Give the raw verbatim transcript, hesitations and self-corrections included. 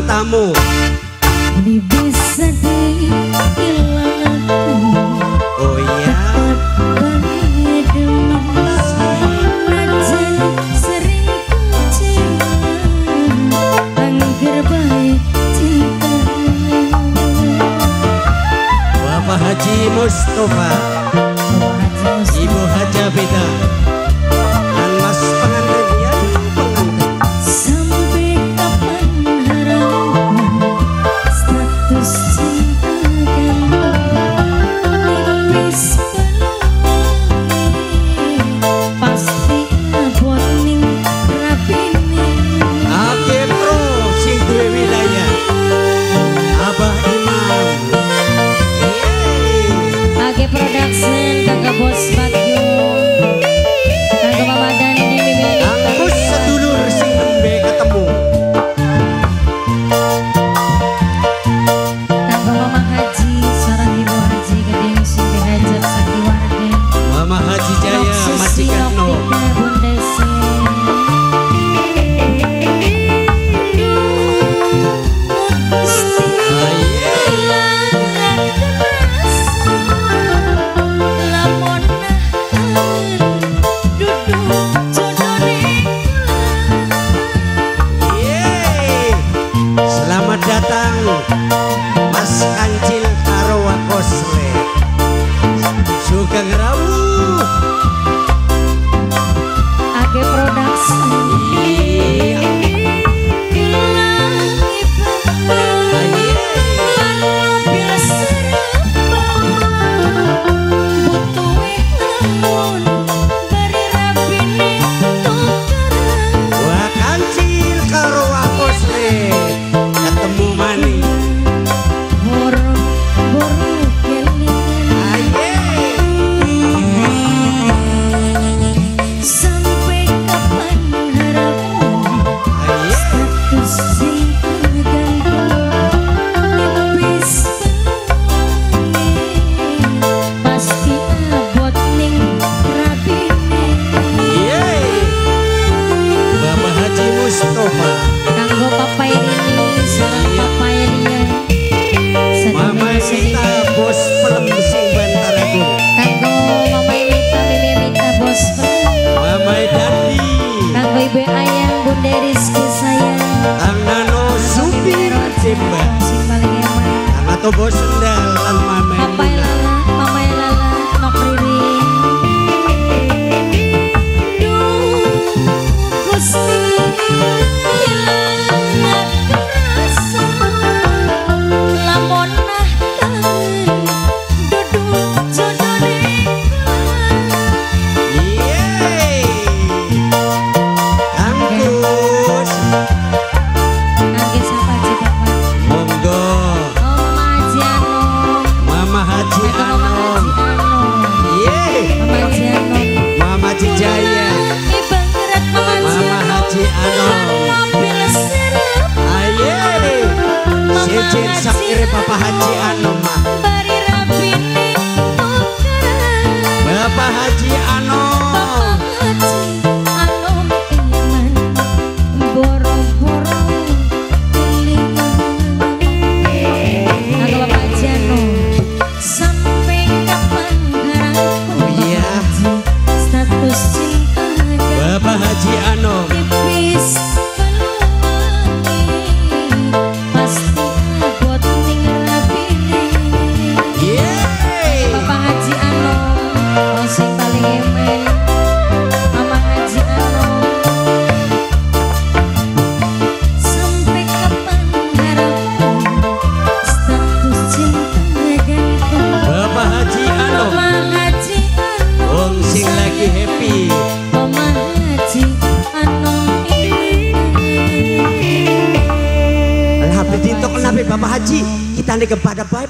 tamu. Ini bisa dihilang aku. Oh iya. Bapak Haji Mustafa, Ibu Haja Beda, dan Mas pengantin ya pengantin. Sampai kapan harapan status cinta gantung tipis peluang pasti abot ning rapine. Ake Pro sing duwe wilayah Abah Imam. Age Production kanggo Bos Bagio, kanggo Mama Dandi Mimi Angkus sedulur sing nembe ketemu. kanggo Mama Haji sareng Ibu Haji gedeng sing dihajar sakeluarga. Mama Haji Jaya majikan no. Selamat datang Mas Kancil karo Wakosle Sugeng Rawu Age Production. Iya. Wah Kancil karo Wakosle ketemu mani. Sampai kapan harapan status cinta gantung tipis peluang pasti abot ning rapine. Bapak Haji Mustafa, Kanggo Papa ini sareng Papa Elia Mama Mita Bos Pelem sing Bantaragung, kanggo Mama Mita Mimi Mita Bos Pelem, Mama Dandi, kanggo Ibu Ayang Bunda Rizky sayang, Kang Nano Supir Cimba, sing paling eman Kang Ato Bos Sendal lan Mama Papa Nina. Lala, Mama Lala, Nok Ririn. Duh, Gusti, hilang kerasa, lamun nahkan duduk jodoh Yeay, Kang Kus, Nangge sapa Ji Papa? monggo, Oh Mama Haji Anom, Mama Haji Eko Mama Anom, Haji Anom, Yeay, Mama Haji Anom. Mama Haji Jaya, Ibarat Mama Haji Mama Haji Anom, mobil serap aye, sejen sakire Papa Haji Anom, mah. bari rapine tukaran. Bapak Haji Anom, Haji Anom iman boro-boro kelingan. Kanggo Bapak Haji Anom, sampai kapan harapan Iya. status cinta Bapak Haji Anom, tipis peluangnya pasti abot ning rapine. yeay, Bapak Haji Anom, oh sing paling emen. Mama Haji Anom, sampai kapan harapan status cinta gantung. Bapak Haji Anom, Mama Haji Anom, wong sing lagi happy. Mama Haji Anom ini. Alhamdulillah, kenapa Bapak Haji kita nih kepada baik